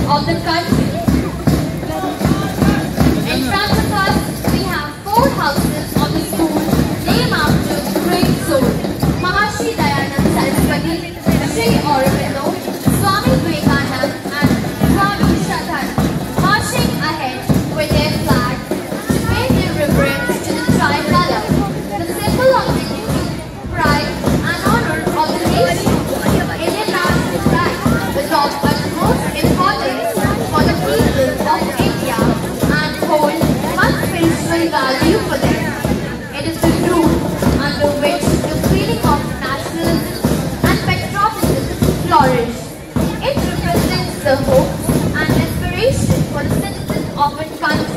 of the country. In front of us, we have four houses of the school named after the great soul, Maharshi Dayanand Saraswati, Sri Aurobindo, Swami Vivekanand and Swami Shraddha, marching ahead with their flag to pay their reverence to the tricolor, the symbol of dignity, pride and honor of the nation. Indian national flag is of utmost importance for the people of India and hold much spiritual value for them. It is the roof under which the feeling of nationalism and patriotism flourish. It represents the hope and aspiration for the citizens of a country